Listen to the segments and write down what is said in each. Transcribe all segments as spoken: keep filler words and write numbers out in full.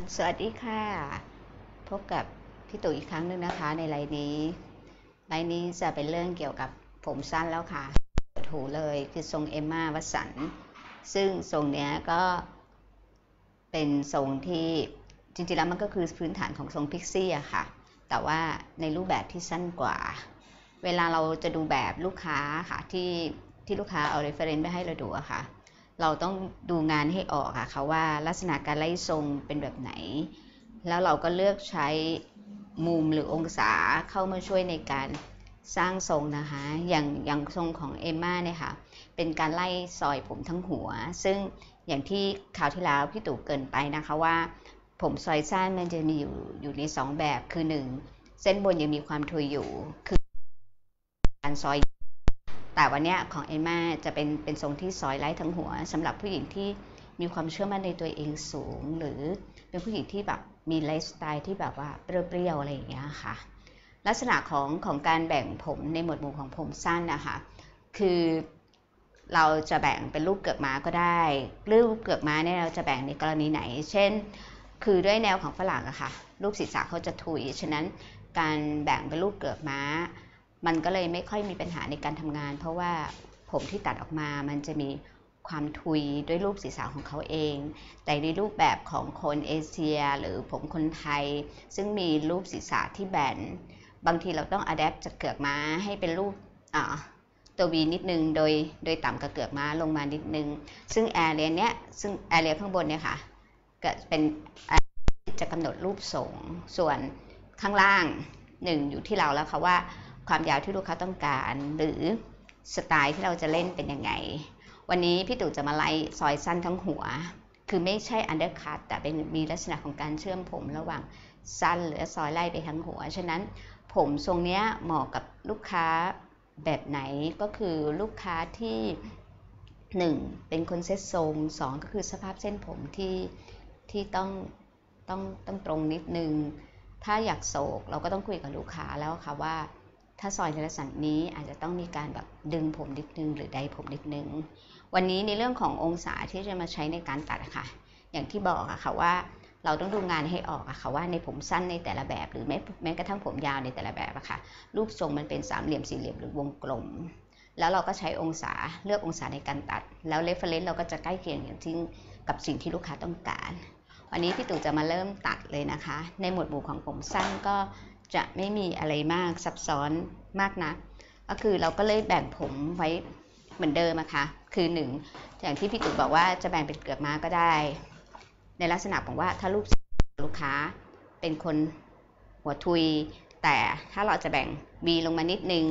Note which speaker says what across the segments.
Speaker 1: สวัสดีค่ะพบกับพี่ตู่อีกครั้งหนึ่งนะคะในไลน์นี้ไลน์นี้จะเป็นเรื่องเกี่ยวกับผมสั้นแล้วค่ะเปิดหูเลยคือทรงเอมม่าวัตสันซึ่งทรงเนี้ยก็เป็นทรงที่จริงๆแล้วมันก็คือพื้นฐานของทรงพิกซี่อะค่ะแต่ว่าในรูปแบบที่สั้นกว่าเวลาเราจะดูแบบลูกค้าค่ะที่ที่ลูกค้าเอา reference ไปให้เราดูอะค่ะเราต้องดูงานให้ออกค่ะว่าลักษณะการไล่ทรงเป็นแบบไหนแล้วเราก็เลือกใช้มุมหรือองศาเข้ามาช่วยในการสร้างทรงนะคะอย่างอย่างทรงของเอมม่าเนี่ยค่ะเป็นการไล่ซอยผมทั้งหัวซึ่งอย่างที่คราวที่แล้วพี่ตู่เกินไปนะคะว่าผมซอยสั้นมันจะมีอยู่อยู่ในสองแบบคือหนึ่งเส้นบนยังมีความทุยอยู่คือการซอยแต่วันนี้ของเอมม่าจะเป็นเป็นทรงที่ซอยไล่ทั้งหัวสำหรับผู้หญิงที่มีความเชื่อมั่นในตัวเองสูงหรือเป็นผู้หญิงที่แบบมีไลฟ์สไตล์ที่แบบว่าเปรี้ยวๆอะไรอย่างเงี้ยค่ะลักษณะของของการแบ่งผมในหมวดหมู่ของผมสั้นนะคะคือเราจะแบ่งเป็นรูปเกือกม้าก็ได้รูปเกือกม้าเนี่ยเราจะแบ่งในกรณีไหนเช่นคือด้วยแนวของฝรั่งอะค่ะรูปศีรษะเขาจะถุยฉะนั้นการแบ่งเป็นรูปเกือกม้ามันก็เลยไม่ค่อยมีปัญหาในการทำงานเพราะว่าผมที่ตัดออกมามันจะมีความทุยด้วยรูปศีรษะของเขาเองแต่ในรูปแบบของคนเอเชียหรือผมคนไทยซึ่งมีรูปศีรษะที่แบนบางทีเราต้องอัดแอปจากเกือกม้าให้เป็นรูปตัว V นิดนึงโดยโดยต่ำกับเกือกม้าลงมานิดนึงซึ่งแอเรียเนี้ยซึ่งแอเรียข้างบนเนี่ยค่ะก็เป็นจะกำหนดรูปทรงส่วนข้างล่างหนึ่งอยู่ที่เราแล้วค่ะว่าความยาวที่ลูกค้าต้องการหรือสไตล์ที่เราจะเล่นเป็นยังไงวันนี้พี่ตู่จะมาไล่ซอยสั้นทั้งหัวคือไม่ใช่อันเดอร์คัตแต่เป็นมีลักษณะของการเชื่อมผมระหว่างสั้นหรือซอยไล่ไปทั้งหัวฉะนั้นผมทรงนี้เหมาะกับลูกค้าแบบไหนก็คือลูกค้าที่หนึ่งเป็นคนเซ็ตทรงสองก็คือสภาพเส้นผมที่ที่ต้องต้องต้องตรงนิดนึงถ้าอยากโศกเราก็ต้องคุยกับลูกค้าแล้วค่ะว่าถ้าซอยในลักษณะนี้อาจจะต้องมีการแบบดึงผมนิดนึงหรือไดผมนิดนึงวันนี้ในเรื่องขององศาที่จะมาใช้ในการตัดค่ะอย่างที่บอกอะค่ะว่าเราต้องดูงานให้ออกอะค่ะว่าในผมสั้นในแต่ละแบบหรือแม้แม้กระทั่งผมยาวในแต่ละแบบอะค่ะรูปทรงมันเป็นสามเหลี่ยมสี่เหลี่ยมหรือวงกลมแล้วเราก็ใช้องศาเลือกองศาในการตัดแล้วเรฟเฟรนซ์เราก็จะใกล้เคียงอย่างที่กับสิ่งที่ลูกค้าต้องการวันนี้พี่ตู่จะมาเริ่มตัดเลยนะคะในหมวดหมู่ของผมสั้นก็จะไม่มีอะไรมากซับซ้อนมากนักก็คือเราก็เลยแบ่งผมไว้เหมือนเดิมอะค่ะคือหนึ่งอย่างที่พี่ตู่บอกว่าจะแบ่งเป็นเกือกม้าก็ได้ในลักษณะของว่าถ้าลูกลูกค้าเป็นคนหัวทุยแต่ถ้าเราจะแบ่ง B ลงมานิดนึง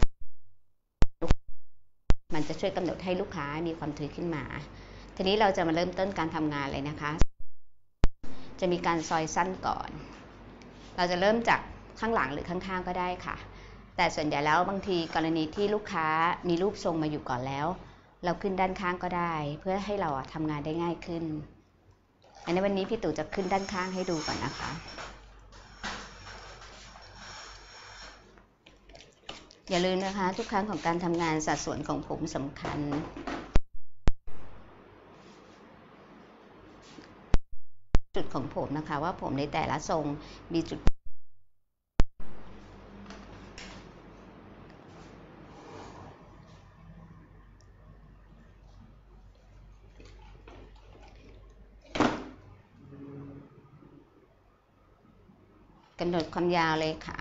Speaker 1: มันจะช่วยกำหนดให้ลูกค้ามีความทุยขึ้นมาทีนี้เราจะมาเริ่มต้นการทำงานเลยนะคะจะมีการซอยสั้นก่อนเราจะเริ่มจากข้างหลังหรือข้างๆก็ได้ค่ะแต่ส่วนใหญ่แล้วบางทีกรณีที่ลูกค้ามีรูปทรงมาอยู่ก่อนแล้วเราขึ้นด้านข้างก็ได้เพื่อให้เราทำงานได้ง่ายขึ้นอันนี้วันนี้พี่ตู่จะขึ้นด้านข้างให้ดูก่อนนะคะอย่าลืมนะคะทุกครั้งของการทำงานสัดส่วนของผมสำคัญจุดของผมนะคะว่าผมในแต่ละทรงมีจุดกำหนดความยาวเลยค่ะ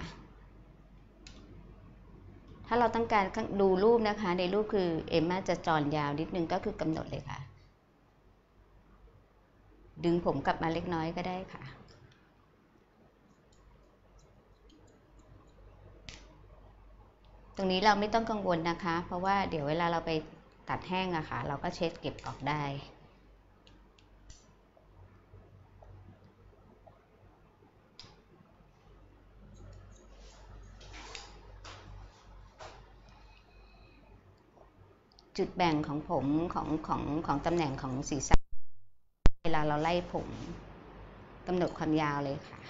Speaker 1: ถ้าเราต้องการดูรูปนะคะในรูปคือเอมม่าจะจอนยาวนิดนึงก็คือกำหนดเลยค่ะดึงผมกลับมาเล็กน้อยก็ได้ค่ะตรงนี้เราไม่ต้องกังวลนะคะเพราะว่าเดี๋ยวเวลาเราไปตัดแห้งอะค่ะเราก็เช็ดเก็บออกได้จุดแบ่งของผมของของของตำแหน่งของศีรษะเวลาเราไล่ผมกำหนดความยาวเลยค่ะ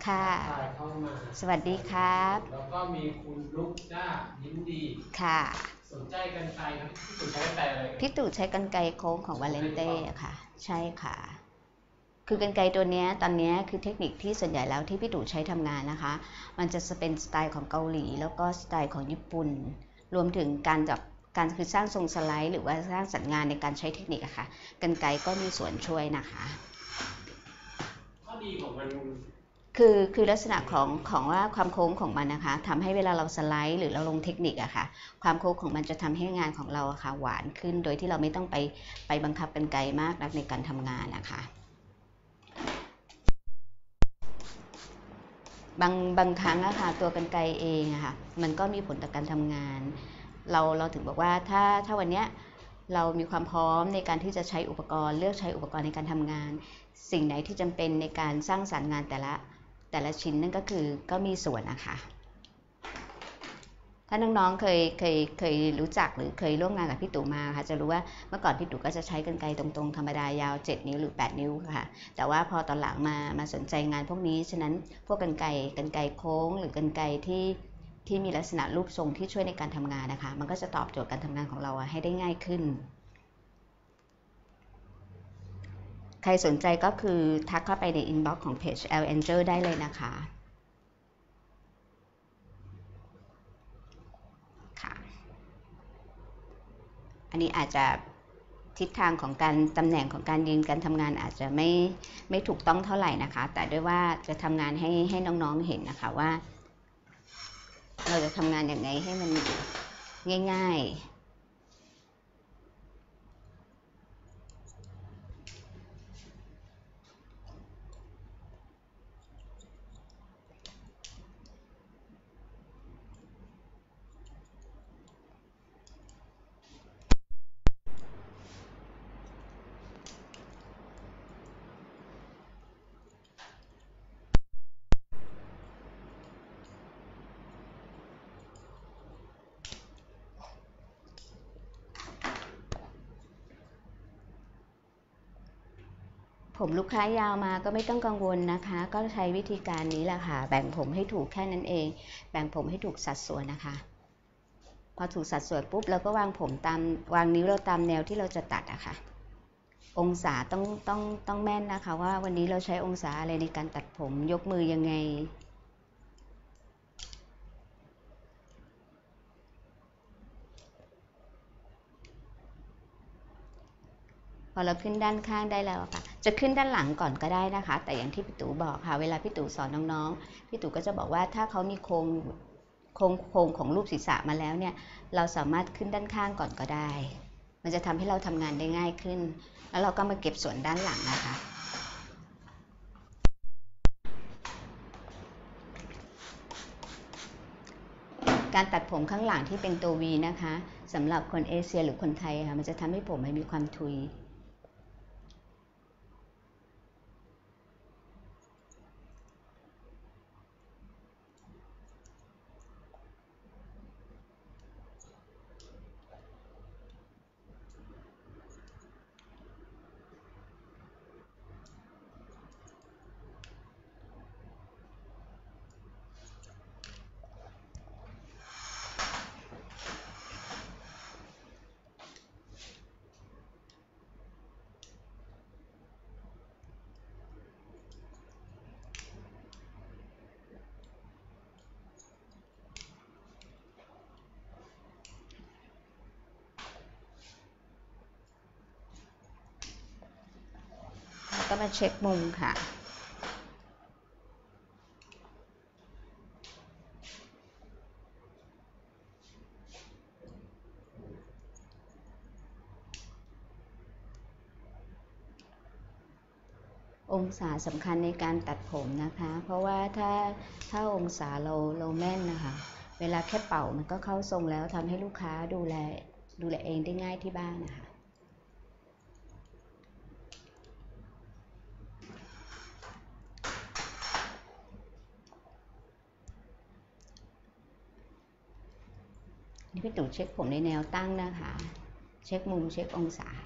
Speaker 1: ค่ะ
Speaker 2: เข้ามา
Speaker 1: สวัสดีครับ
Speaker 2: แล้วก็มีคุณลูกจ้ายิ้มดี
Speaker 1: ค่ะ
Speaker 2: สนใจกรรไกรครับพี่ตู่ใช้กรรไกรอะไร
Speaker 1: พี่ตู่ใช้กรรไกรโค้งของวาเลนเต้ค่ะใช่ค่ะคือกรรไกรตัวนี้ตอนนี้คือเทคนิคที่ส่วนใหญ่แล้วที่พี่ตู่ใช้ทำงานนะคะมันจะเป็นสไตล์ของเกาหลีแล้วก็สไตล์ของญี่ปุ่นรวมถึงการจับการคือสร้างทรงสไลด์หรือว่าสร้างสัญญาณในการใช้เทคนิคอะค่ะกรรไกรก็มีส่วนช่วยนะคะ
Speaker 2: ข้อดีของมัน
Speaker 1: คือคือลักษณะของของว่าความโค้งของมันนะคะทำให้เวลาเราสไลด์หรือเราลงเทคนิคอะค่ะความโค้งของมันจะทำให้งานของเราอะค่ะหวานขึ้นโดยที่เราไม่ต้องไปไปบังคับกรรไกรมากนักในการทำงานนะคะบางบางครั้งอะค่ะตัวกรรไกรเองอะค่ะมันก็มีผลต่อการทำงานเราเราถึงบอกว่าถ้าถ้าวันนี้เรามีความพร้อมในการที่จะใช้อุปกรณ์เลือกใช้อุปกรณ์ในการทำงานสิ่งไหนที่จำเป็นในการสร้างสรรค์งานแต่ละแต่ละชิ้นนั่นก็คือก็มีส่วนนะคะถ้าน้องๆเคยเคยเคยรู้จักหรือเคยร่วมงานกับพี่ตู่มาค่ะจะรู้ว่าเมื่อก่อนพี่ตู่ก็จะใช้กรรไกรตรงๆธรรมดายาวเจ็ดนิ้วหรือแปดนิ้วค่ะแต่ว่าพอตอนหลังมามาสนใจงานพวกนี้ฉะนั้นพวกกรรไกรกรรไกรโค้งหรือกรรไกรที่ที่มีลักษณะรูปทรงที่ช่วยในการทำงานนะคะมันก็จะตอบโจทย์การทำงานของเราให้ได้ง่ายขึ้นใครสนใจก็คือทักเข้าไปในอินบ็อกซ์ของเพจ แอล Angel ได้เลยนะคะค่ะอันนี้อาจจะทิศทางของการตำแหน่งของการยืนการทำงานอาจจะไม่ไม่ถูกต้องเท่าไหร่นะคะแต่ด้วยว่าจะทำงานให้ให้น้องๆเห็นนะคะว่าเราจะทำงานอย่างไรให้มันง่ายๆผมลูกค้ายาวมาก็ไม่ต้องกังวลนะคะก็ใช้วิธีการนี้แหละค่ะแบ่งผมให้ถูกแค่นั้นเองแบ่งผมให้ถูกสัดส่วนนะคะพอถูกสัดส่วนปุ๊บเราก็วางผมตามวางนิ้วเราตามแนวที่เราจะตัดอะค่ะองศาต้องต้องต้องแม่นนะคะว่าวันนี้เราใช้องศาอะไรในการตัดผมยกมือยังไงพอเราขึ้นด้านข้างได้แล้วค่ะจะขึ้นด้านหลังก่อนก็ได้นะคะแต่อย่างที่พี่ตู่บอกค่ะเวลาพี่ตู่สอนน้องๆพี่ตู่ก็จะบอกว่าถ้าเขามีโครงโครงโครงของรูปศีรษะมาแล้วเนี่ยเราสามารถขึ้นด้านข้างก่อนก็ได้มันจะทำให้เราทำงานได้ง่ายขึ้นแล้วเราก็มาเก็บส่วนด้านหลังนะคะการตัดผมข้างหลังที่เป็นตัว V นะคะสำหรับคนเอเชียหรือคนไทยค่ะมันจะทำให้ผมมีความทุยก็มาเช็คมุมค่ะองศาสำคัญในการตัดผมนะคะเพราะว่าถ้าถ้าองศาเราเราแม่นนะคะเวลาแค่เป่ามันก็เข้าทรงแล้วทำให้ลูกค้าดูแลดูแลเองได้ง่ายที่บ้านนะคะนี่พี่ตู่เช็คผมในแนวตั้งนะคะเช็คมุมเช็คองศา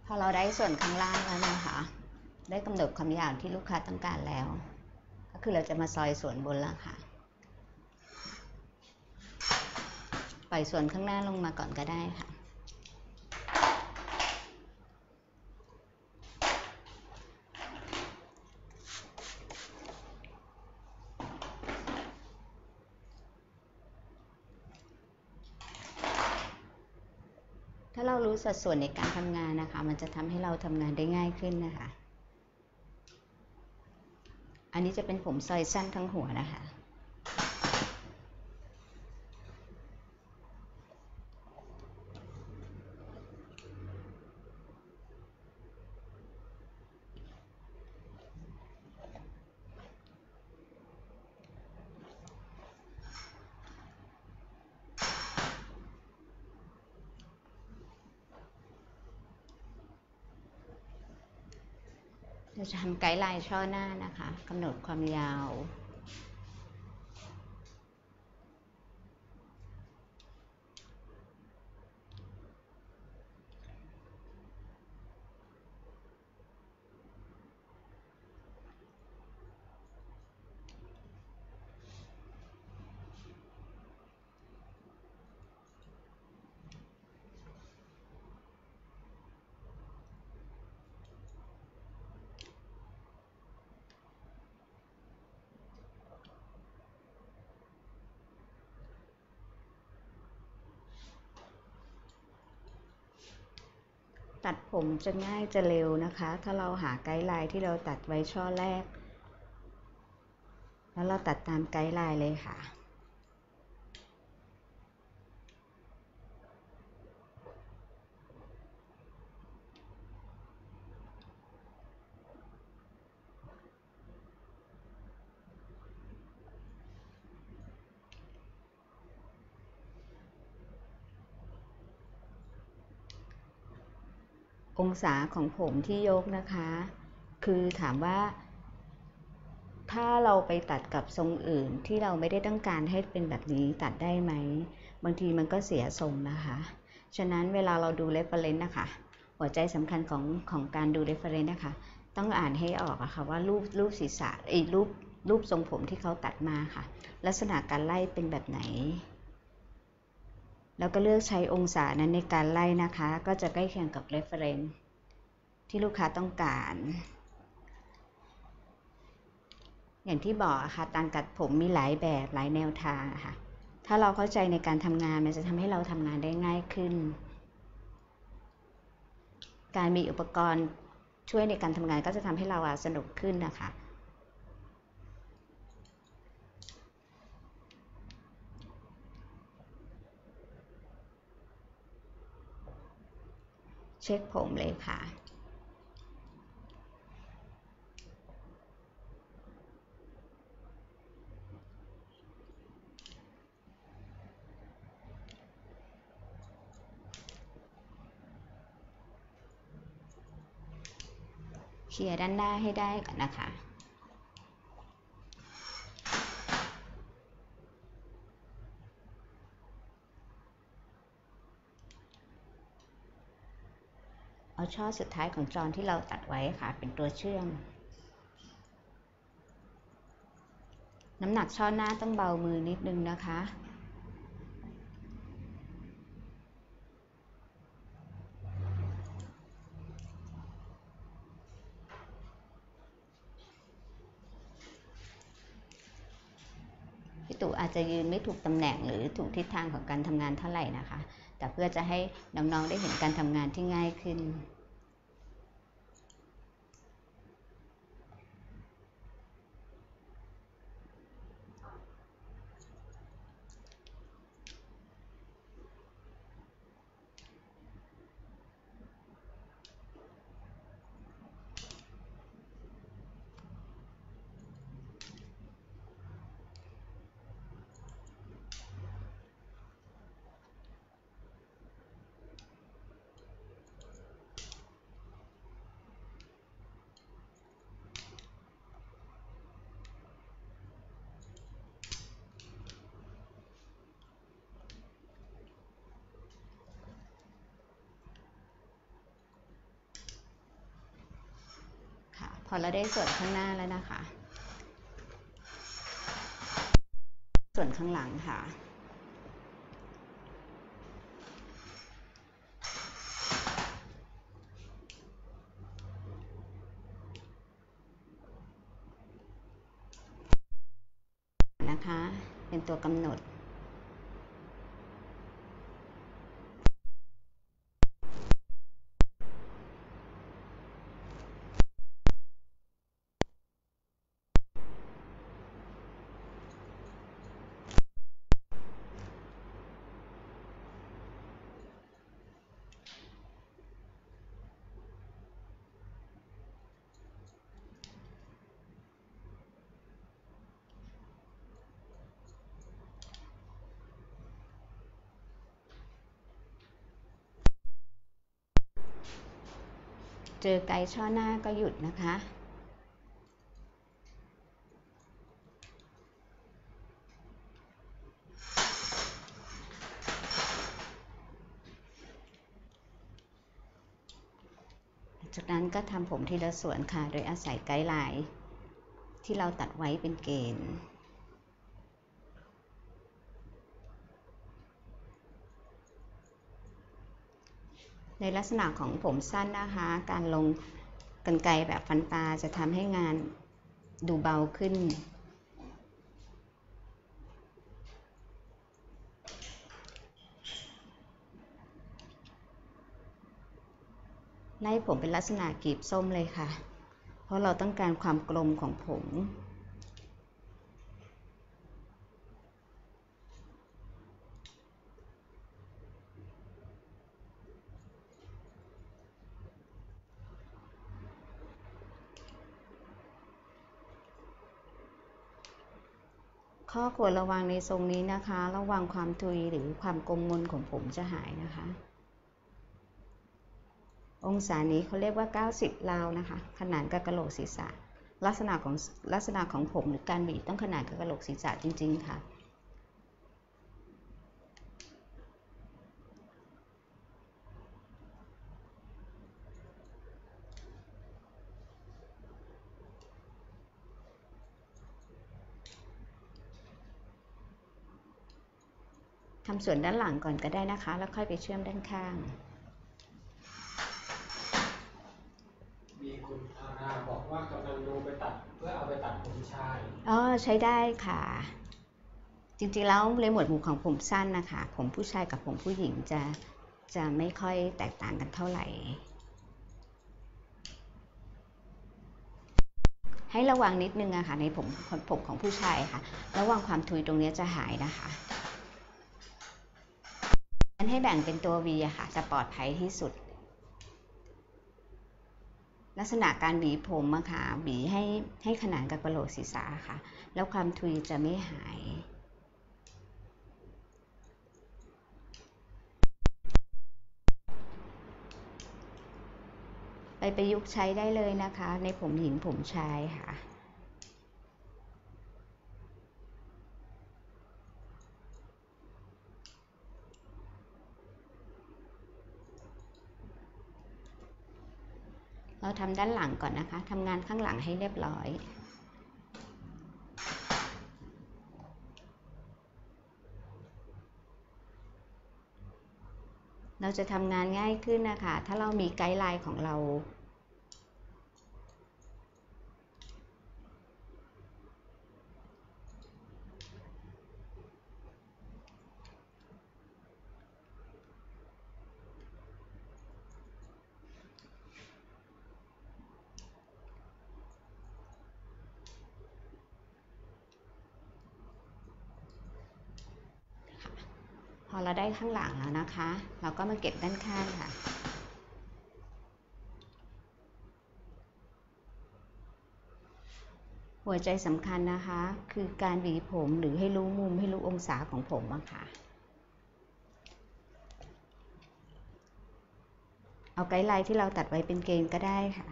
Speaker 1: พอเราได้ส่วนข้างล่างแล้วนะคะได้กำหนดความยาวที่ลูกค้าต้องการแล้วก็คือเราจะมาซอยส่วนบนแล้วค่ะปล่อยส่วนข้างหน้าลงมาก่อนก็ได้ค่ะถ้าเรารู้สัดส่วนในการทำงานนะคะมันจะทำให้เราทำงานได้ง่ายขึ้นนะคะอันนี้จะเป็นผมซอยสั้นทั้งหัวนะคะเราจะทำไกด์ไลน์ช่อหน้านะคะกำหนดความยาวตัดผมจะง่ายจะเร็วนะคะถ้าเราหาไกด์ไลน์ที่เราตัดไว้ช่อแรกแล้วเราตัดตามไกด์ไลน์เลยค่ะองศาของผมที่ยกนะคะคือถามว่าถ้าเราไปตัดกับทรงอื่นที่เราไม่ได้ต้องการให้เป็นแบบนี้ตัดได้ไหมบางทีมันก็เสียทรงนะคะฉะนั้นเวลาเราดู reference นะคะหัวใจสำคัญของของการดู reference นะคะต้องอ่านให้ออกอะค่ะว่ารูปรูปศีรษะไอ้รูปรูปทรงผมที่เขาตัดมาค่ะลักษณะการไล่เป็นแบบไหนแล้วก็เลือกใช้องศานั้นในการไล่นะคะก็จะใกล้เคียงกับ reference ที่ลูกค้าต้องการอย่างที่บอกค่ะการตัดผมมีหลายแบบหลายแนวทางค่ะถ้าเราเข้าใจในการทำงานมันจะทำให้เราทำงานได้ง่ายขึ้นการมีอุปกรณ์ช่วยในการทำงานก็จะทำให้เราสนุกขึ้นนะคะเช็คผมเลยค่ะเคลียร์ด้านหน้าให้ได้ก่อนนะคะเอาช่อสุดท้ายของจอนที่เราตัดไว้ค่ะเป็นตัวเชื่อมน้ำหนักช่อหน้าต้องเบามือนิดนึงนะคะพี่ตู่อาจจะยืนไม่ถูกตำแหน่งหรือถูกทิศทางของการทำงานเท่าไหร่นะคะแต่เพื่อจะให้น้องๆได้เห็นการทำงานที่ง่ายขึ้นพอเราได้ส่วนข้างหน้าแล้วนะคะ ส่วนข้างหลังค่ะนะคะเป็นตัวกำหนดเจอไกด์ช่อหน้าก็หยุดนะคะจากนั้นก็ทำผมทีละส่วนค่ะโดยอาศัยไกด์ไลน์ที่เราตัดไว้เป็นเกณฑ์ในลักษณะของผมสั้นนะคะการลงกรรไกรแบบฟันปลาจะทำให้งานดูเบาขึ้นไล่ผมเป็นลักษณะกลีบส้มเลยค่ะเพราะเราต้องการความกลมของผมข้อควรระวังในทรงนี้นะคะระวังความทุยหรือความกลมมนของผมจะหายนะคะองศานี้เขาเรียกว่าเก้าสิบราวนะคะขนานกับกะโหลกศีรษะลักษณะของลักษณะของผมหรือการบีบต้องขนานกับกะโหลกศีรษะจริงๆค่ะทำส่วนด้านหลังก่อนก็ได้นะคะแล้วค่อยไปเชื่อมด้านข้าง
Speaker 2: มีคุณอาราบอกว่ากำลังดูไปตัดเพื่อเอาไปตัดผมชาย
Speaker 1: อ๋อใช้ได้ค่ะจริงๆแล้วในหมวดหมู่ของผมสั้นนะคะผมผู้ชายกับผมผู้หญิงจะจะไม่ค่อยแตกต่างกันเท่าไหร่ให้ระวังนิดนึงอะค่ะในผมผมของผู้ชายค่ะระวังความทุยตรงนี้จะหายนะคะงั้นให้แบ่งเป็นตัว V อะค่ะจะปลอดภัยที่สุดลักษณะการหวีผมอะค่ะหวีให้ให้ขนานกับกะโหลกศีรษะค่ะแล้วความทุยจะไม่หายไปประยุกต์ใช้ได้เลยนะคะในผมหญิงผมชายค่ะเราทำด้านหลังก่อนนะคะทำงานข้างหลังให้เรียบร้อยเราจะทำงานง่ายขึ้นนะคะถ้าเรามีไกด์ไลน์ของเราพอเราได้ข้างหลังแล้วนะคะเราก็มาเก็บด้านข้างค่ะหัวใจสำคัญนะคะคือการหวีผมหรือให้รู้มุมให้รู้องศาของผมอะค่ะเอาไกด์ไลน์ที่เราตัดไว้เป็นเกณฑ์ก็ได้ค่ะ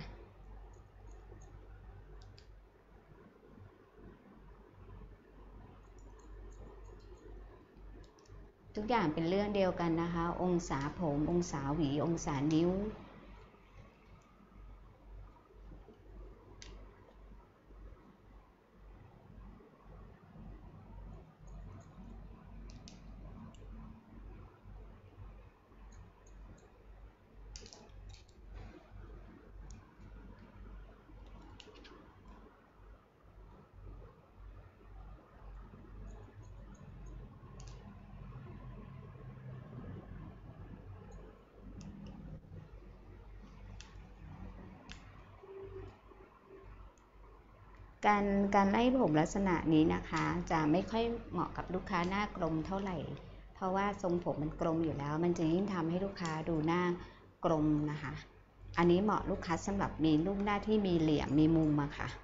Speaker 1: ทุกอย่างเป็นเรื่องเดียวกันนะคะองศาผมองศาหวีองศานิ้วการการไล่ผมลักษณะนี้นะคะจะไม่ค่อยเหมาะกับลูกค้าหน้ากลมเท่าไหร่เพราะว่าทรงผมมันกลมอยู่แล้วมันจะยิ่งทำให้ลูกค้าดูหน้ากลมนะคะอันนี้เหมาะลูกค้าสำหรับมีรูปหน้าที่มีเหลี่ยมมีมุมอะค่ะ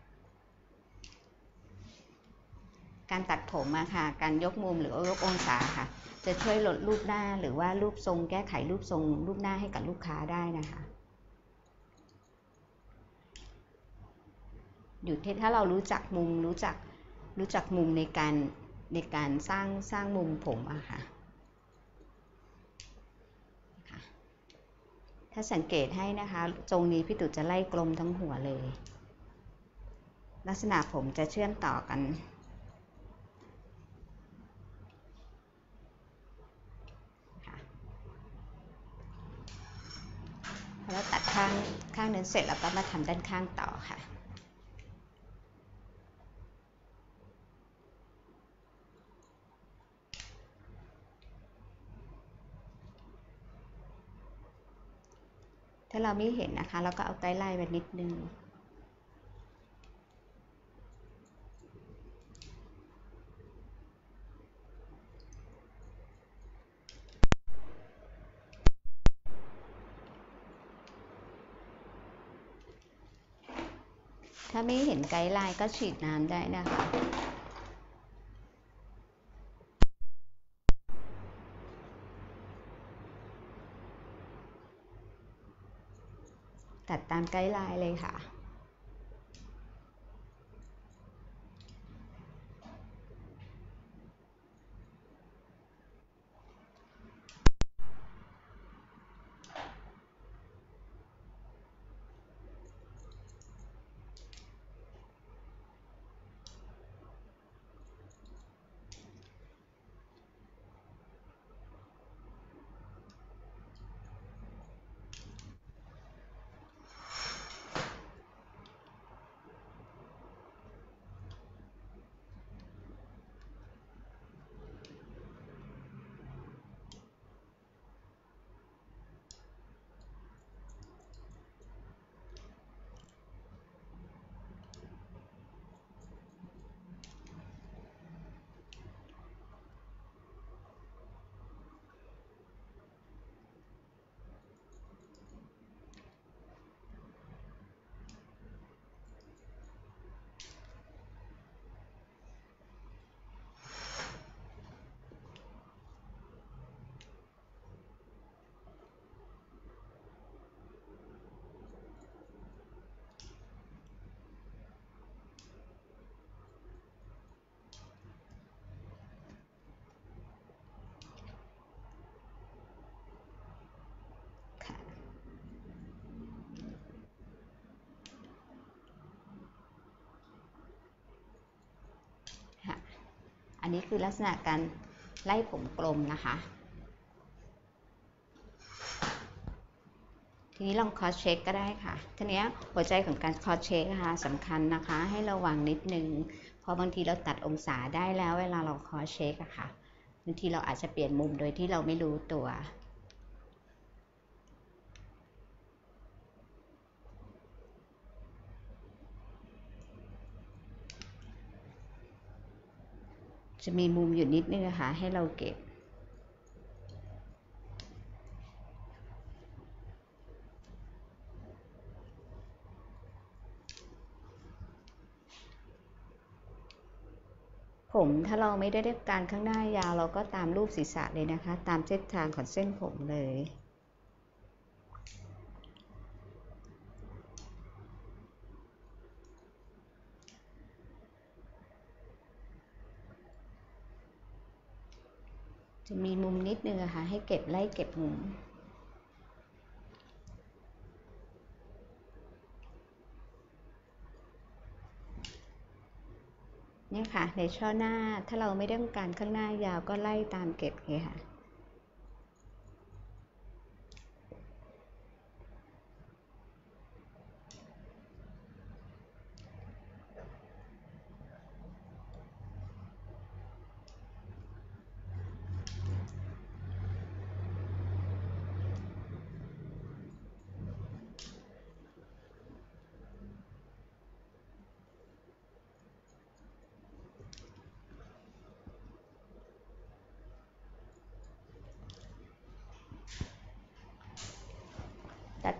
Speaker 1: การตัดผมอะค่ะการยกมุมหรือว่ายกองศาค่ะจะช่วยลดรูปหน้าหรือว่ารูปทรงแก้ไขรูปทรงรูปหน้าให้กับลูกค้าได้นะคะอยู่ที่ถ้าเรารู้จักมุมรู้จักรู้จักมุมในการในการสร้างสร้างมุมผมอะค่ะถ้าสังเกตให้นะคะทรงนี้พี่ตู่จะไล่กลมทั้งหัวเลยลักษณะผมจะเชื่อมต่อกันพอเราตัดข้างข้างนึงเสร็จแล้วก็มาทำด้านข้างต่อค่ะถ้าเราไม่เห็นนะคะเราก็เอาไกด์ไลน์ไปนิดนึงถ้าไม่เห็นไกด์ไลน์ก็ฉีดน้ำได้นะคะตัดตามไกด์ไลน์เลยค่ะอันนี้คือลักษณะการไล่ผมกลมนะคะทีนี้ลองคอสเช็คก็ได้ค่ะทีนี้หัวใจของการคอสเช็คนะคะสำคัญนะคะให้ระวังนิดนึงเพราะบางทีเราตัดองศาได้แล้วเวลาเราคอสเช็คอะค่ะบางทีเราอาจจะเปลี่ยนมุมโดยที่เราไม่รู้ตัวจะมีมุมอยู่นิดนึงนะคะให้เราเก็บผมถ้าเราไม่ได้ต้องการข้างหน้ายาวเราก็ตามรูปศีรษะเลยนะคะตามเส้นทางของเส้นผมเลยจะมีมุมนิดนึงนะคะให้เก็บไล่เก็บมุมเนี่ยค่ะในช่อหน้าถ้าเราไม่ต้องการข้างหน้ายาวก็ไล่ตามเก็บเลยค่ะ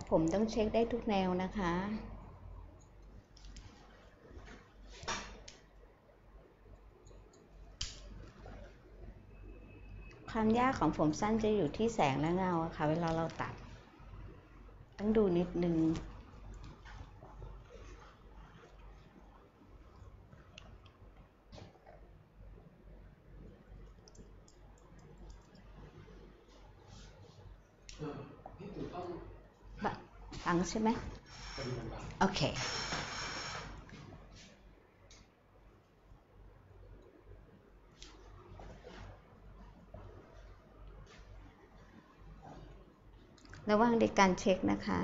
Speaker 1: ผมต้องเช็คได้ทุกแนวนะคะความยากของผมสั้นจะอยู่ที่แสงและเงาค่ะเวลาเราตัดต้องดูนิดนึง
Speaker 2: พี่ตู่ต้อง
Speaker 1: ฟังใช่ไหมโอเคระวังในการเช็คนะคะ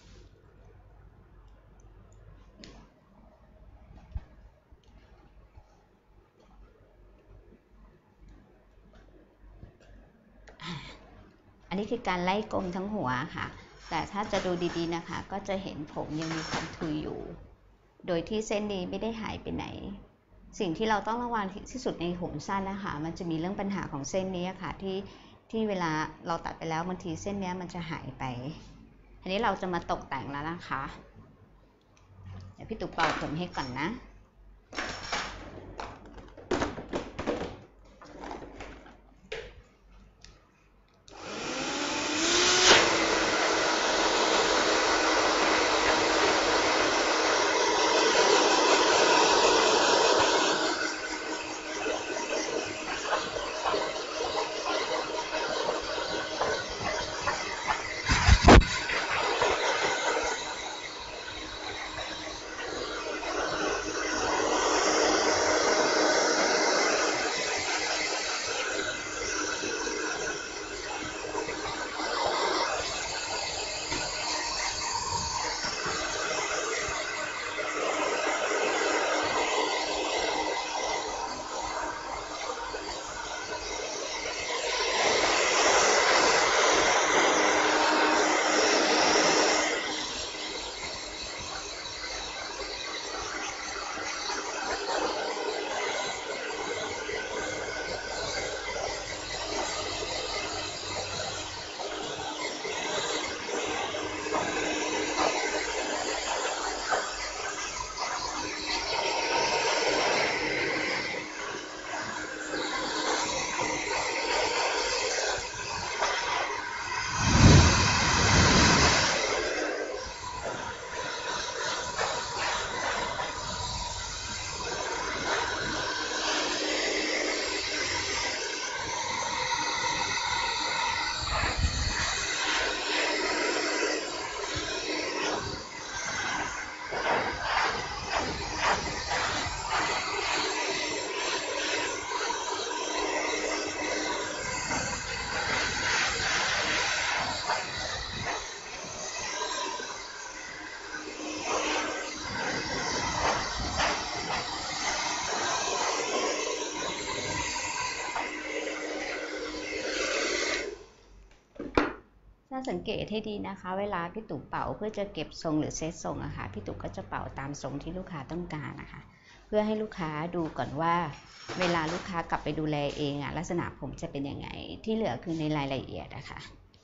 Speaker 1: อันนี้คือการไล่กลมทั้งหัวค่ะแต่ถ้าจะดูดีๆนะคะก็จะเห็นผมยังมีความทุยอยู่โดยที่เส้นนี้ไม่ได้หายไปไหนสิ่งที่เราต้องระวังที่สุดในผมสั้นนะคะมันจะมีเรื่องปัญหาของเส้นนี้ค่ะที่ที่เวลาเราตัดไปแล้วบางทีเส้นนี้มันจะหายไปทีนี้เราจะมาตกแต่งแล้วนะคะเดี๋ยวพี่ตุ๊กเป่าผมให้ก่อนนะถ้าสังเกตให้ดีนะคะเวลาพี่ตู่เป่าเพื่อจะเก็บทรงหรือเซตทรงอะค่ะพี่ตู่ก็จะเป่าตามทรงที่ลูกค้าต้องการนะคะเพื่อให้ลูกค้าดูก่อนว่าเวลาลูกค้ากลับไปดูแลเองอะลักษณะผมจะเป็นยังไงที่เหลือคือในรายละเอียดนะคะ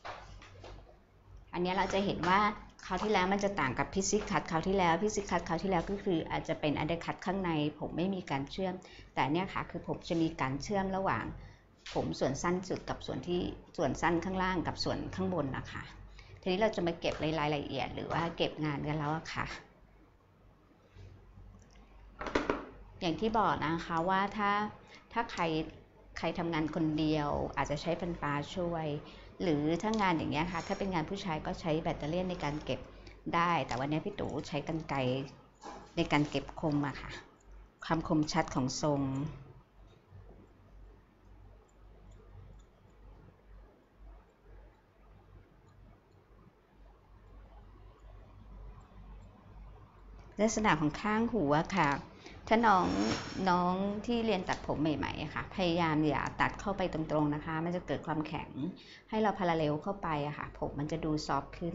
Speaker 1: อันนี้เราจะเห็นว่าคราวที่แล้วมันจะต่างกับพิซิคัตคราวที่แล้วพิซิคัตคราวที่แล้วก็คืออาจจะเป็นอันเดอร์คัตข้างในผมไม่มีการเชื่อมแต่เนี่ยค่ะคือผมจะมีการเชื่อมระหว่างผมส่วนสั้นสุดกับส่วนที่ส่วนสั้นข้างล่างกับส่วนข้างบนนะคะทีนี้เราจะมาเก็บรายละเอียดหรือว่าเก็บงานกันแล้วค่ะอย่างที่บอกนะคะว่าถ้าถ้าใครใครทำงานคนเดียวอาจจะใช้ฟันปลาช่วยหรือถ้างานอย่างเงี้ยค่ะถ้าเป็นงานผู้ชายก็ใช้แบตเตอรี่ในการเก็บได้แต่วันนี้พี่ตู่ใช้กรรไกรในการเก็บคมอะค่ะความคมชัดของทรงลักษณะของข้างหูอะค่ะถ้าน้องน้องที่เรียนตัดผมใหม่ๆค่ะพยายามอย่าตัดเข้าไปตรงๆนะคะมันจะเกิดความแข็งให้เราพาราเรลเข้าไปอะค่ะผมมันจะดูซอฟต์ขึ้น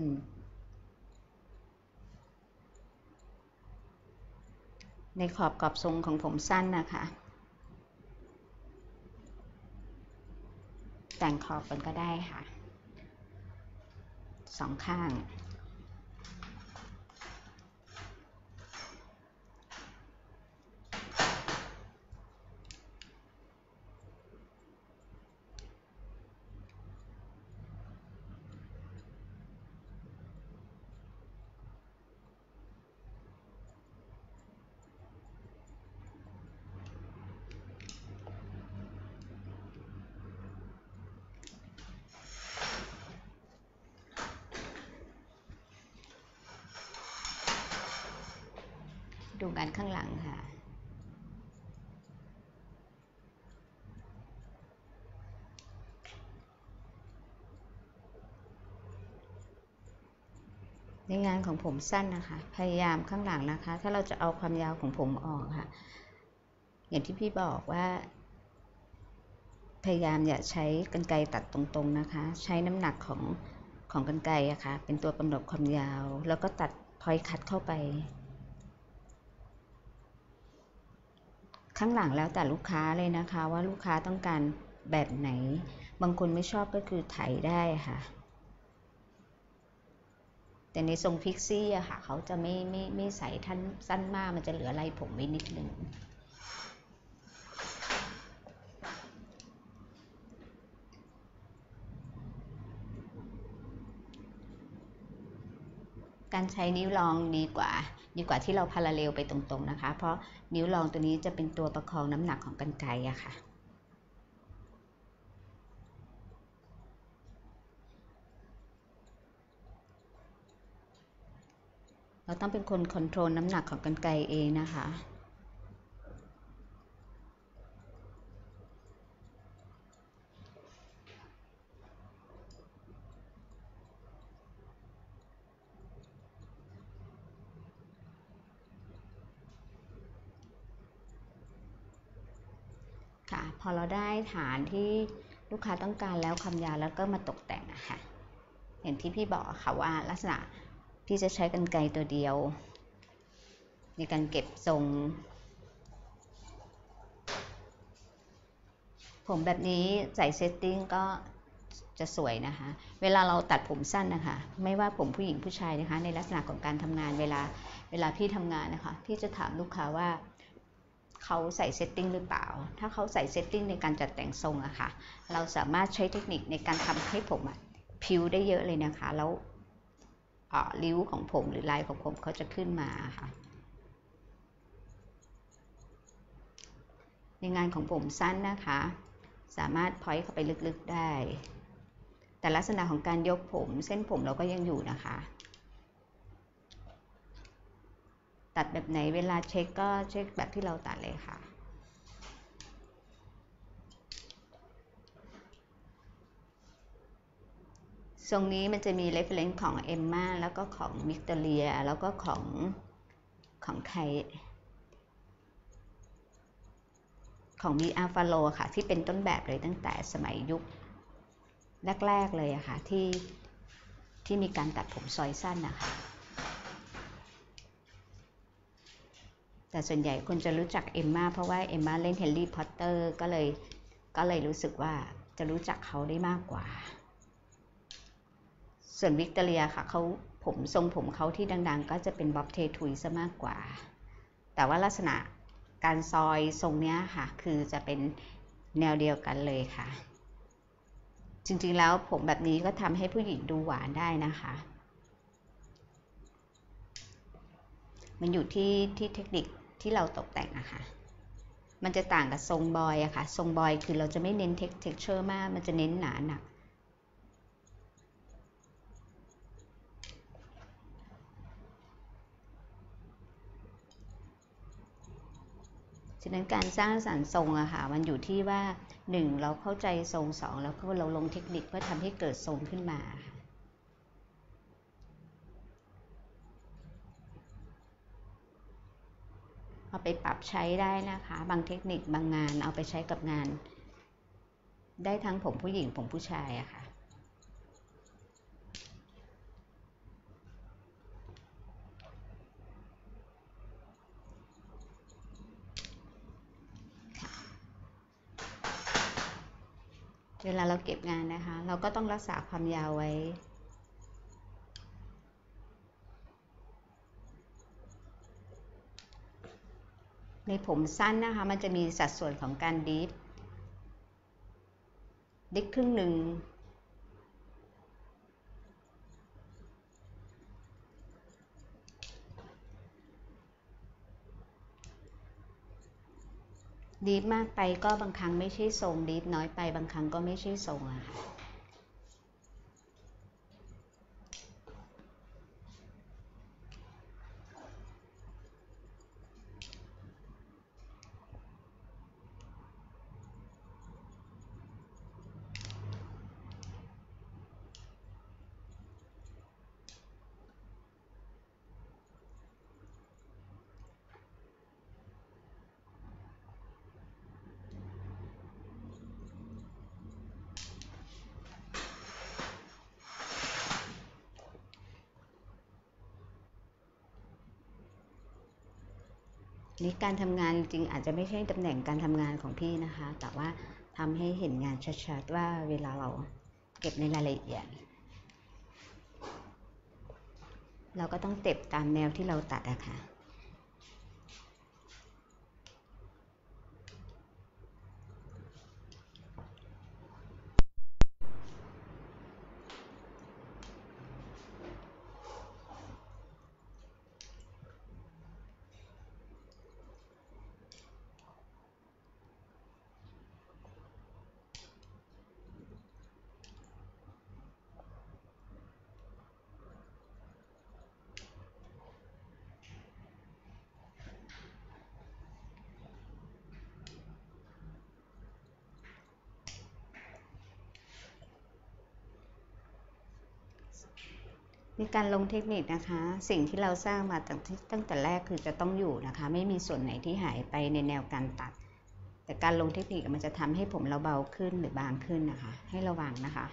Speaker 1: ในขอบกรอบทรงของผมสั้นนะคะแต่งขอบกันก็ได้ค่ะสองข้างดูงานข้างหลังค่ะในงานของผมสั้นนะคะพยายามข้างหลังนะคะถ้าเราจะเอาความยาวของผมออกค่ะอย่างที่พี่บอกว่าพยายามอย่าใช้กรรไกรตัดตรงๆนะคะใช้น้ำหนักของของกรรไกรอะค่ะเป็นตัวกำหนดความยาวแล้วก็ตัดพอยต์คัทเข้าไปข้างหลังแล้วแต่ลูกค้าเลยนะคะว่าลูกค้าต้องการแบบไหนบางคนไม่ชอบก็คือไถได้ค่ะแต่ในทรงพิกซี่อะค่ะเขาจะไม่ไม่ไม่ใส่ท่านสั้นมากมันจะเหลืออะไรผมไว้นิดนึงการใช้นิ้วรองดีกว่าดีกว่าที่เราพาราเลลไปตรงๆนะคะเพราะนิ้วรองตัวนี้จะเป็นตัวประคองน้ำหนักของกรรไกรอะค่ะเราต้องเป็นคนคอนโทรลน้ำหนักของกรรไกรเองนะคะค่ะพอเราได้ฐานที่ลูกค้าต้องการแล้วความยาวแล้วก็มาตกแต่งอะค่ะอย่างที่พี่บอกค่ะว่าลักษณะพี่จะใช้กรรไกรตัวเดียวในการเก็บทรงผมแบบนี้ใส่เซตติ้งก็จะสวยนะคะเวลาเราตัดผมสั้นนะคะไม่ว่าผมผู้หญิงผู้ชายนะคะในลักษณะของการทำงานเวลาเวลาพี่ทำงานนะคะพี่จะถามลูกค้าว่าเขาใส่เซตติ้งหรือเปล่าถ้าเขาใส่เซตติ้งในการจัดแต่งทรงอะค่ะเราสามารถใช้เทคนิคในการทำให้ผมอะพิ้วได้เยอะเลยนะคะแล้วริ้วของผมหรือลายของผมเขาจะขึ้นมาค่ะในงานของผมสั้นนะคะสามารถพอยต์เข้าไปลึกๆได้แต่ลักษณะของการยกผมเส้นผมเราก็ยังอยู่นะคะตัดแบบไหนเวลาเช็คก็เช็คแบบที่เราตัดเลยค่ะทรงนี้มันจะมี reference ของเอมม่าแล้วก็ของวิกตอเรียแล้วก็ของของใครของมีอัลฟาโลค่ะที่เป็นต้นแบบเลยตั้งแต่สมัยยุคแรกๆเลยอะค่ะที่ที่มีการตัดผมซอยสั้นนะคะแต่ส่วนใหญ่คนจะรู้จักเอมม่าเพราะว่าเอมม่าเล่นแฮร์รี่พอตเตอร์ก็เลยก็เลยรู้สึกว่าจะรู้จักเขาได้มากกว่าส่วนวิกตอเรียค่ะเขาผมทรงผมเขาที่ดังๆก็จะเป็นบ๊อบเททุยซะมากกว่าแต่ว่าลักษณะการซอยทรงนี้ค่ะคือจะเป็นแนวเดียวกันเลยค่ะจริงๆแล้วผมแบบนี้ก็ทำให้ผู้หญิงดูหวานได้นะคะมันอยู่ที่ที่เทคนิคที่เราตกแต่งนะคะมันจะต่างกับทรงบอยอะค่ะทรงบอยคือเราจะไม่เน้นเท็กเจอร์มากมันจะเน้นหนาหนักฉะนั้นการสร้างสรรค์ทรงอะค่ะมันอยู่ที่ว่าหนึ่งเราเข้าใจทรงสองแล้วก็เราลงเทคนิคเพื่อทำให้เกิดทรงขึ้นมาเอาไปปรับใช้ได้นะคะบางเทคนิคบางงานเอาไปใช้กับงานได้ทั้งผมผู้หญิงผมผู้ชายอะค่ะเวลาเราเก็บงานนะคะเราก็ต้องรักษาความยาวไว้ในผมสั้นนะคะมันจะมีสัดส่วนของการดิฟดิฟครึ่งหนึ่งดีฟมากไปก็บางครั้งไม่ใช่ทรงดีฟน้อยไปบางครั้งก็ไม่ใช่ทรงอะค่ะนี่การทำงานจริงอาจจะไม่ใช่ตำแหน่งการทำงานของพี่นะคะแต่ว่าทำให้เห็นงานชัดๆว่าเวลาเราเก็บในรายละเอียดเราก็ต้องเก็บตามแนวที่เราตัดอะค่ะในการลงเทคนิคนะคะสิ่งที่เราสร้างมาตั้งตั้งแต่แรกคือจะต้องอยู่นะคะไม่มีส่วนไหนที่หายไปในแนวการตัดแต่การลงเทคนิคมันจะทำให้ผมเราเบาขึ้นหรือบางขึ้นนะคะให้ระวังนะคะ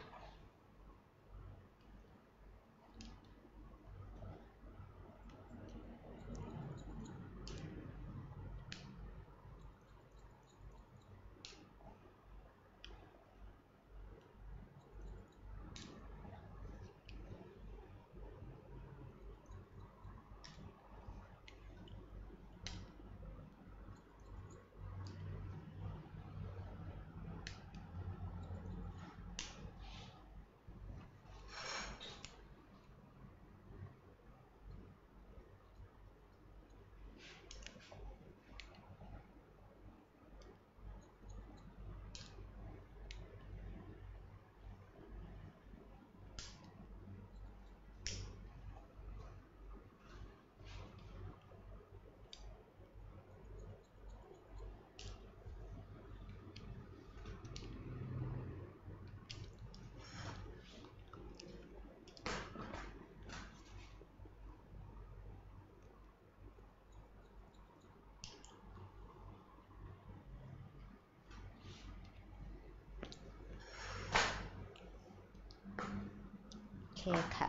Speaker 1: โอเคค่ะ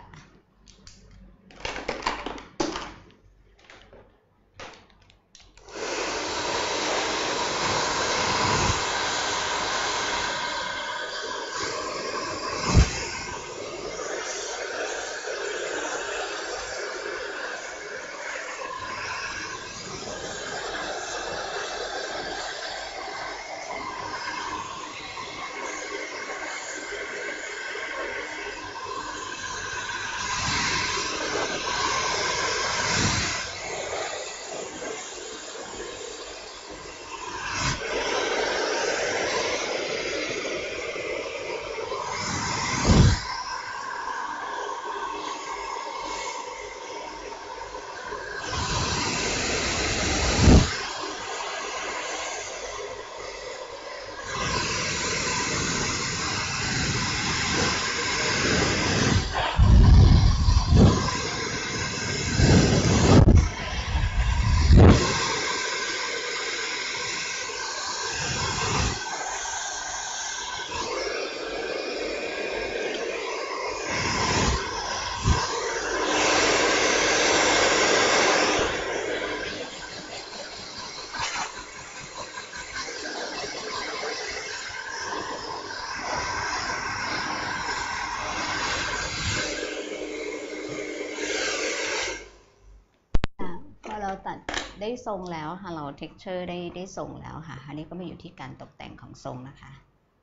Speaker 1: ตัดได้ทรงแล้วค่ะเรา texture ได้ได้ทรงแล้วค่ะอันนี้ก็มาอยู่ที่การตกแต่งของทรงนะคะ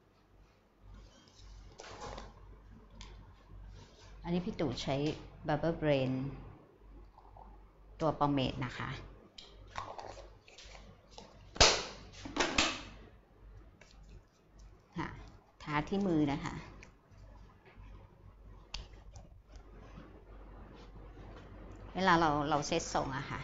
Speaker 1: อันนี้พี่ตู่ใช้ Barber Brain ตัวปอมเมดนะคะทาที่มือนะคะเวลาเราเราเซตทรงอะค่ะ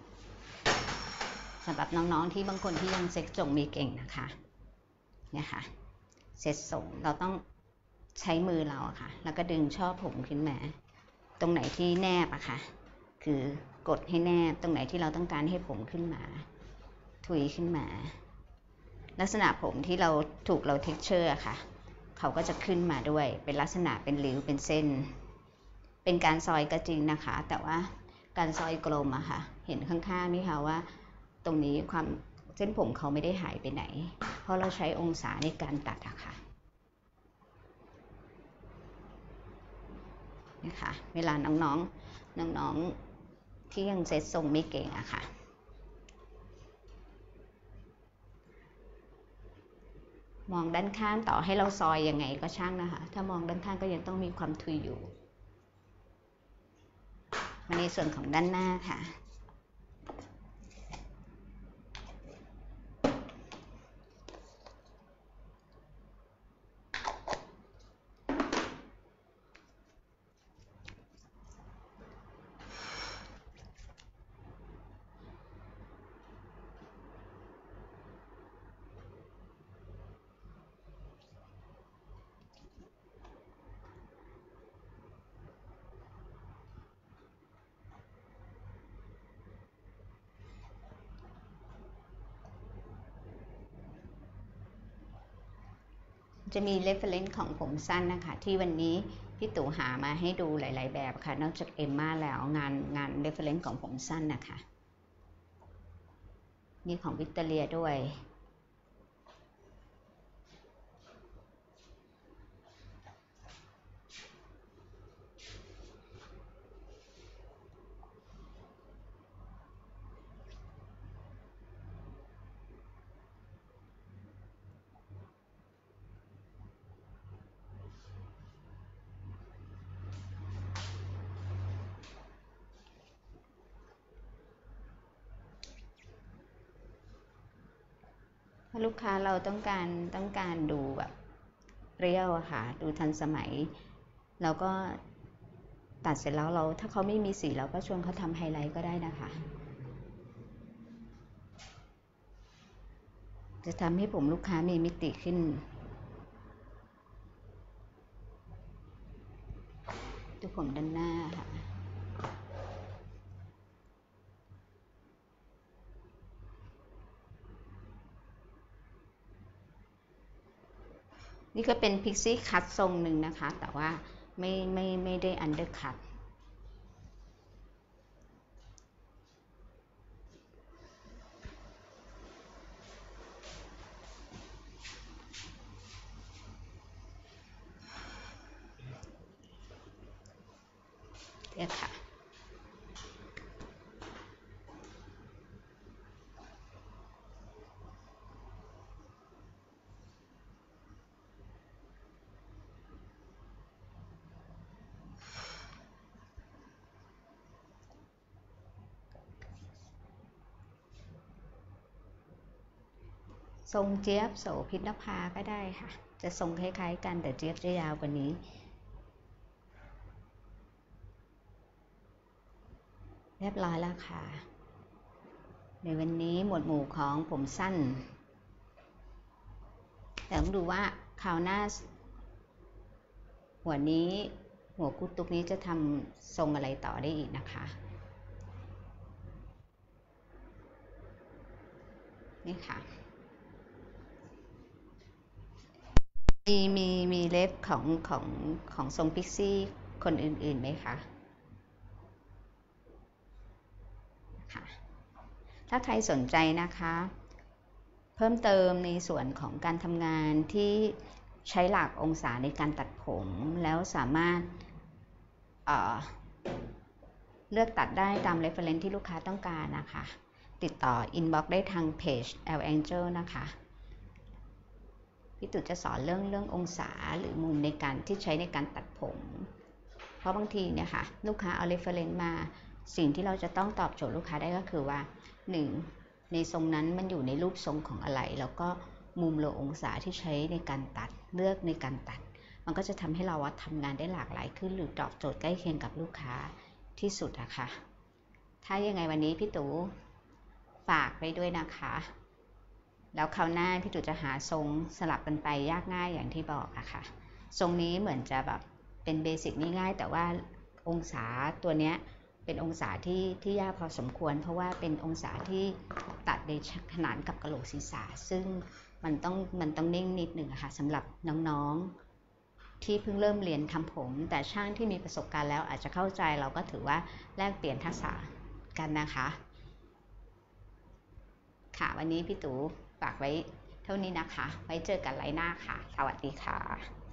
Speaker 1: สำหรับน้องๆที่บางคนที่ยังเซ็ตทรงมีเก่งนะคะเนี่ยค่ะเซตทรงเราต้องใช้มือเราอะค่ะแล้วก็ดึงช่อผมขึ้นมาตรงไหนที่แนบอะค่ะคือกดให้แนบตรงไหนที่เราต้องการให้ผมขึ้นมาถุยขึ้นมาลักษณะผมที่เราถูกเราเท็กเจอร์อะค่ะเขาก็จะขึ้นมาด้วยเป็นลักษณะเป็นริ้วเป็นเส้นเป็นการซอยก็จริงนะคะแต่ว่าการซอยกลมอะค่ะเห็นข้างๆไหมคะว่าตรงนี้ความเส้นผมเขาไม่ได้หายไปไหนเพราะเราใช้องศาในการตัดอะค่ะนะคะเวลาน้องๆน้องๆที่ยังเซตทรงไม่เก่งอะค่ะมองด้านข้างต่อให้เราซอยยังไงก็ช่างนะคะถ้ามองด้านข้างก็ยังต้องมีความทุยอยู่มาในส่วนของด้านหน้าค่ะจะมี reference ของผมสั้นนะคะที่วันนี้พี่ตู่หามาให้ดูหลายๆแบบค่ะนอกจากเอมม่าแล้วงานงาน reference ของผมสั้นนะคะมีของวิกตอเรียด้วยลูกค้าเราต้องการต้องการดูแบบเปรี้ยวอะค่ะดูทันสมัยเราก็ตัดเสร็จแล้วเราถ้าเขาไม่มีสีเราก็ชวนเขาทำไฮไลท์ก็ได้นะคะจะทำให้ผมลูกค้ามีมิติขึ้นดูผมด้านหน้าค่ะนี่ก็เป็นพิกซี่คัตทรงหนึ่งนะคะแต่ว่าไม่ไม่ไม่ได้อันเดอร์คัตเนี่ยค่ะทรงเจี๊ยบโสภิตนภาก็ได้ค่ะจะทรงคล้ายๆกันแต่เจี๊ยบจะยาวกว่านี้เรียบร้อยแล้วค่ะในวันนี้หมวดหมู่ของผมสั้นแต่ต้องดูว่าคราวหน้าหัวนี้หัวกุ๊ตุกนี้จะทำทรงอะไรต่อได้อีกนะคะนี่ค่ะมีมีมีเล็บของของของทรงพิกซี่คนอื่นๆไหมคะค่ะถ้าใครสนใจนะคะเพิ่มเติมในส่วนของการทำงานที่ใช้หลักองศาในการตัดผมแล้วสามารถเอ่อเลือกตัดได้ตาม reference ที่ลูกค้าต้องการนะคะติดต่อ inbox ได้ทางเพจ L Angel นะคะพี่ตู่จะสอนเรื่องเรื่ององศาหรือมุมในการที่ใช้ในการตัดผมเพราะบางทีเนี่ยค่ะลูกค้าเอา reference มาสิ่งที่เราจะต้องตอบโจทย์ลูกค้าได้ก็คือว่าหนึ่งในทรงนั้นมันอยู่ในรูปทรงของอะไรแล้วก็มุมโลองศาที่ใช้ในการตัดเลือกในการตัดมันก็จะทำให้เราทำงานได้หลากหลายขึ้นหรือตอบโจทย์ใกล้เคียงกับลูกค้าที่สุดอะค่ะถ้ายังไงวันนี้พี่ตู่ฝากไว้ด้วยนะคะแล้วคราวหน้าพี่ตู่จะหาทรงสลับกันไปยากง่ายอย่างที่บอกอะค่ะทรงนี้เหมือนจะแบบเป็นเบสิกง่ายๆแต่ว่าองศาตัวเนี้ยเป็นองศาที่ที่ยากพอสมควรเพราะว่าเป็นองศาที่ตัดในขนานกับกะโหลกศีรษะซึ่งมันต้องมันต้องนิ่งนิดหนึ่งค่ะสำหรับน้องๆที่เพิ่งเริ่มเรียนทำผมแต่ช่างที่มีประสบการณ์แล้วอาจจะเข้าใจเราก็ถือว่าแลกเปลี่ยนทักษะกันนะคะค่ะวันนี้พี่ตู่ฝากไว้เท่านี้นะคะไว้เจอกันไลน์หน้าค่ะสวัสดีค่ะ